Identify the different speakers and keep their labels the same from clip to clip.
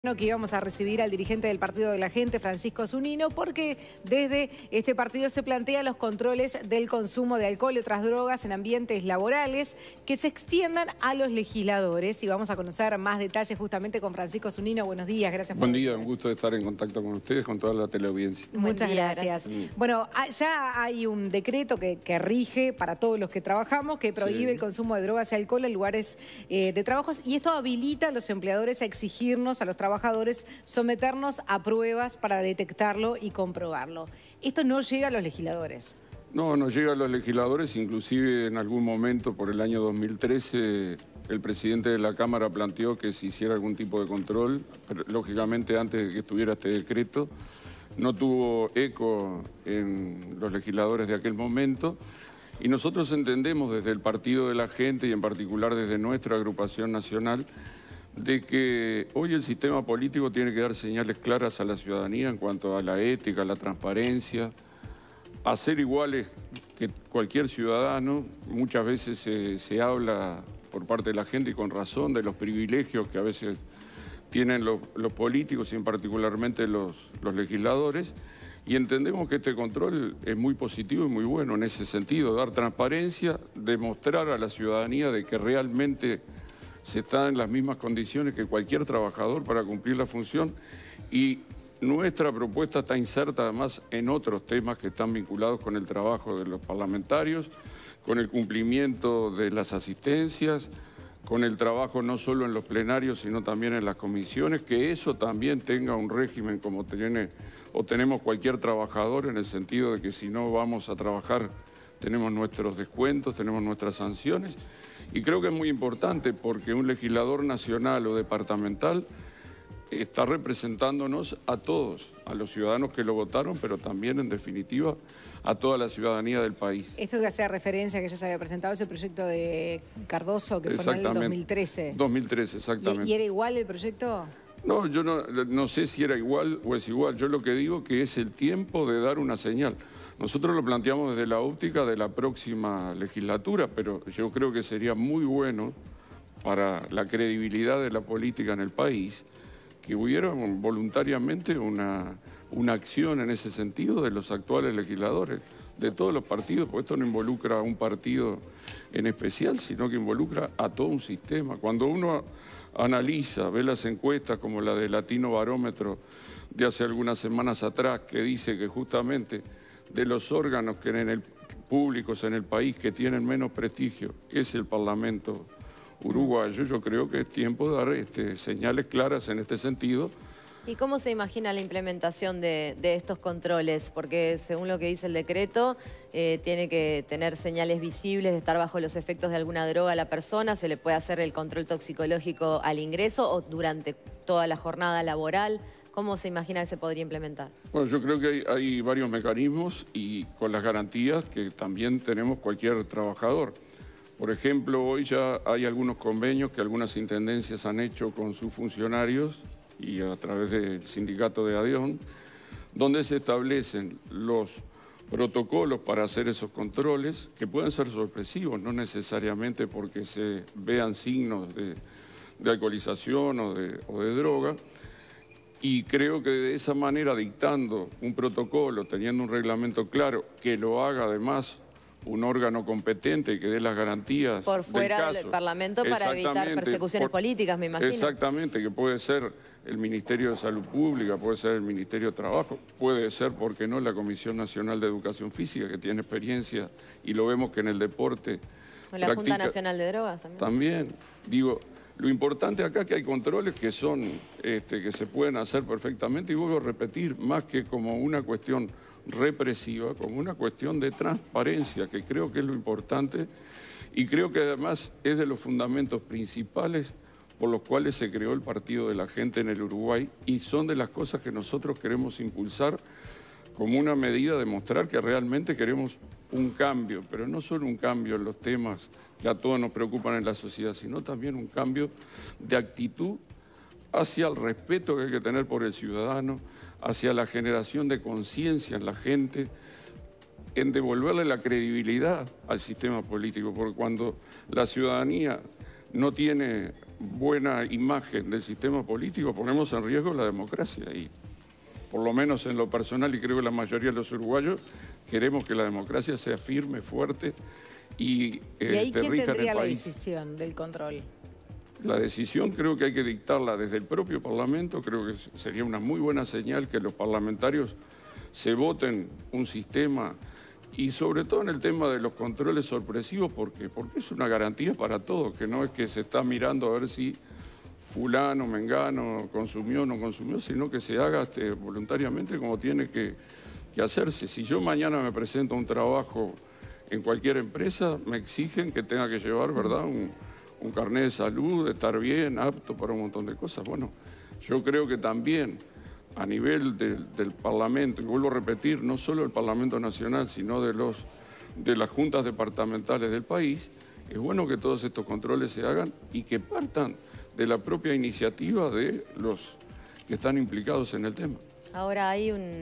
Speaker 1: Que íbamos a recibir al dirigente del Partido de la Gente, Francisco Zunino, porque desde este partido se plantean los controles del consumo de alcohol y otras drogas en ambientes laborales que se extiendan a los legisladores. Y vamos a conocer más detalles justamente con Francisco Zunino. Buenos días, gracias por venir.
Speaker 2: Buen día, un gusto de estar en contacto con ustedes, con toda la teleaudiencia.
Speaker 1: Muchas gracias. Bueno, ya hay un decreto que rige para todos los que trabajamos, que prohíbe el consumo de drogas y alcohol en lugares de trabajos, y esto habilita a los empleadores a exigirnos, a los trabajadores, someternos a pruebas para detectarlo y comprobarlo. Esto no llega a los legisladores.
Speaker 2: No llega a los legisladores, inclusive en algún momento por el año 2013 el presidente de la Cámara planteó que se hiciera algún tipo de control, pero lógicamente antes de que estuviera este decreto no tuvo eco en los legisladores de aquel momento. Y nosotros entendemos desde el Partido de la Gente y en particular desde nuestra agrupación nacional de que hoy el sistema político tiene que dar señales claras a la ciudadanía en cuanto a la ética, a la transparencia, a ser iguales que cualquier ciudadano. Muchas veces se habla por parte de la gente y con razón de los privilegios que a veces tienen los políticos y en particularmente los legisladores, y entendemos que este control es muy positivo y muy bueno en ese sentido, dar transparencia, demostrar a la ciudadanía de que realmente se está en las mismas condiciones que cualquier trabajador para cumplir la función, y nuestra propuesta está inserta además en otros temas que están vinculados con el trabajo de los parlamentarios, con el cumplimiento de las asistencias, con el trabajo no solo en los plenarios sino también en las comisiones, que eso también tenga un régimen como tiene o tenemos cualquier trabajador, en el sentido de que si no vamos a trabajar tenemos nuestros descuentos, tenemos nuestras sanciones. Y creo que es muy importante porque un legislador nacional o departamental está representándonos a todos, a los ciudadanos que lo votaron, pero también, en definitiva, a toda la ciudadanía del país.
Speaker 1: Esto que hacía referencia, que ya se había presentado, ese proyecto de Cardoso, que fue en el 2013.
Speaker 2: 2013, exactamente.
Speaker 1: ¿Y era igual el proyecto?
Speaker 2: No, yo no sé si era igual o es igual. Yo lo que digo que es el tiempo de dar una señal. Nosotros lo planteamos desde la óptica de la próxima legislatura, pero yo creo que sería muy bueno para la credibilidad de la política en el país que hubiera voluntariamente una acción en ese sentido de los actuales legisladores, de todos los partidos, porque esto no involucra a un partido en especial, sino que involucra a todo un sistema. Cuando uno analiza, ve las encuestas como la de Latino Barómetro de hace algunas semanas atrás, que dice que justamente de los órganos públicos en el país que tienen menos prestigio es el Parlamento uruguayo, yo creo que es tiempo de dar señales claras en este sentido.
Speaker 3: ¿Y cómo se imagina la implementación de estos controles? Porque según lo que dice el decreto, tiene que tener señales visibles de estar bajo los efectos de alguna droga a la persona, se le puede hacer el control toxicológico al ingreso o durante toda la jornada laboral. ¿Cómo se imagina que se podría implementar? Bueno,
Speaker 2: yo creo que hay varios mecanismos y con las garantías que también tenemos cualquier trabajador. Por ejemplo, hoy ya hay algunos convenios que algunas intendencias han hecho con sus funcionarios y a través del sindicato de ADEON, donde se establecen los protocolos para hacer esos controles, que pueden ser sorpresivos, no necesariamente porque se vean signos de alcoholización o de droga. Y creo que de esa manera, dictando un protocolo, teniendo un reglamento claro, que lo haga además un órgano competente que dé las garantías
Speaker 3: por fuera del Parlamento para evitar persecuciones políticas, me imagino.
Speaker 2: Exactamente, que puede ser el Ministerio de Salud Pública, puede ser el Ministerio de Trabajo, puede ser, ¿por qué no?, la Comisión Nacional de Educación Física, que tiene experiencia y lo vemos que en el deporte
Speaker 3: o la Junta Nacional de Drogas también.
Speaker 2: También, digo, lo importante acá es que hay controles que son, que se pueden hacer perfectamente, y vuelvo a repetir, más que como una cuestión represiva, como una cuestión de transparencia, que creo que es lo importante, y creo que además es de los fundamentos principales por los cuales se creó el Partido de la Gente en el Uruguay, y son de las cosas que nosotros queremos impulsar como una medida de mostrar que realmente queremos un cambio, pero no solo un cambio en los temas que a todos nos preocupan en la sociedad, sino también un cambio de actitud hacia el respeto que hay que tener por el ciudadano, hacia la generación de conciencia en la gente, en devolverle la credibilidad al sistema político, porque cuando la ciudadanía no tiene buena imagen del sistema político, ponemos en riesgo la democracia. Y por lo menos en lo personal, y creo que la mayoría de los uruguayos, queremos que la democracia sea firme, fuerte y
Speaker 1: ahí quién
Speaker 2: rija en
Speaker 1: tendría
Speaker 2: el
Speaker 1: la
Speaker 2: país.
Speaker 1: decisión del control?
Speaker 2: La decisión creo que hay que dictarla desde el propio Parlamento. Creo que sería una muy buena señal que los parlamentarios se voten un sistema, y sobre todo en el tema de los controles sorpresivos, porque es una garantía para todos, que no es que se está mirando a ver si fulano, mengano, consumió o no consumió, sino que se haga voluntariamente como tiene que hacerse. Si yo mañana me presento a un trabajo en cualquier empresa, me exigen que tenga que llevar, ¿verdad?, un carnet de salud, de estar bien, apto para un montón de cosas. Bueno, yo creo que también a nivel del Parlamento, y vuelvo a repetir, no solo del Parlamento Nacional, sino de las juntas departamentales del país, es bueno que todos estos controles se hagan y que partan de la propia iniciativa de los que están implicados en el tema.
Speaker 3: Ahora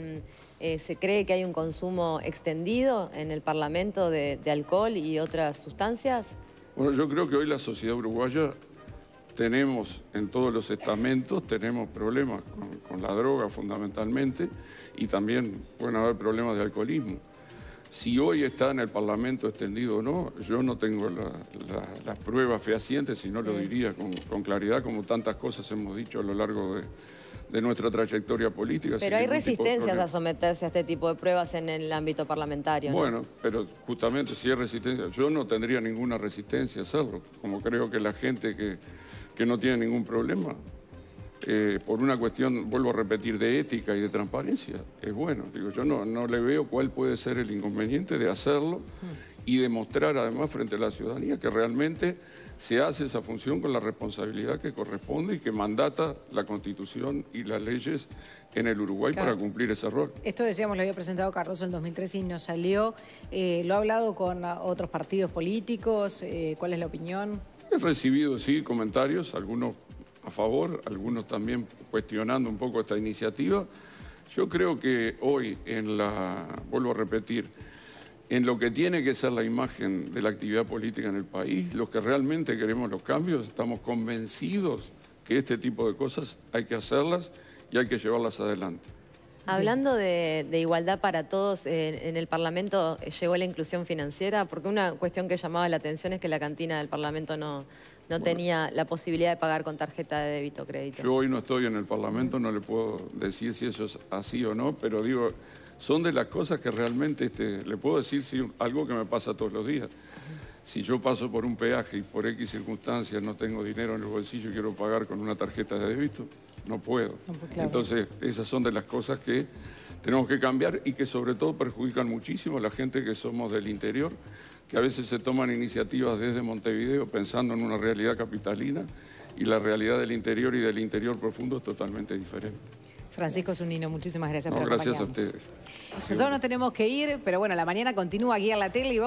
Speaker 3: se cree que hay un consumo extendido en el Parlamento de alcohol y otras sustancias.
Speaker 2: Bueno, yo creo que hoy la sociedad uruguaya tenemos, en todos los estamentos, tenemos problemas con la droga fundamentalmente, y también pueden haber problemas de alcoholismo. Si hoy está en el Parlamento extendido o no, yo no tengo las pruebas fehacientes, y no lo diría con claridad, como tantas cosas hemos dicho a lo largo de nuestra trayectoria política.
Speaker 3: Pero hay resistencias a someterse a este tipo de pruebas en el ámbito parlamentario, ¿no?
Speaker 2: Bueno, pero justamente si hay resistencia, yo no tendría ninguna resistencia a hacerlo, como creo que la gente que no tiene ningún problema, por una cuestión, vuelvo a repetir, de ética y de transparencia, es bueno. Digo, yo no le veo cuál puede ser el inconveniente de hacerlo y demostrar además frente a la ciudadanía que realmente se hace esa función con la responsabilidad que corresponde y que mandata la Constitución y las leyes en el Uruguay, claro, para cumplir ese rol.
Speaker 1: Esto, decíamos, lo había presentado Cardoso en 2013 y no salió. ¿Lo ha hablado con otros partidos políticos? ¿Cuál es la opinión?
Speaker 2: He recibido, sí, comentarios, algunos a favor, algunos también cuestionando un poco esta iniciativa. Yo creo que hoy, vuelvo a repetir, en lo que tiene que ser la imagen de la actividad política en el país, los que realmente queremos los cambios, estamos convencidos que este tipo de cosas hay que hacerlas y hay que llevarlas adelante.
Speaker 3: Hablando de igualdad para todos, en el Parlamento llegó la inclusión financiera, porque una cuestión que llamaba la atención es que la cantina del Parlamento no tenía la posibilidad de pagar con tarjeta de débito o crédito.
Speaker 2: Yo hoy no estoy en el Parlamento, no le puedo decir si eso es así o no, pero digo, son de las cosas que realmente, le puedo decir algo que me pasa todos los días. Si yo paso por un peaje y por X circunstancias no tengo dinero en el bolsillo y quiero pagar con una tarjeta de débito, no puedo. Claro. Entonces, esas son de las cosas que tenemos que cambiar y que sobre todo perjudican muchísimo a la gente que somos del interior, que a veces se toman iniciativas desde Montevideo pensando en una realidad capitalina, y la realidad del interior y del interior profundo es totalmente diferente.
Speaker 1: Francisco Zunino, muchísimas gracias por acompañarnos.
Speaker 2: Gracias a ustedes.
Speaker 1: Nosotros nos tenemos que ir, pero bueno, la mañana continúa aquí en la tele.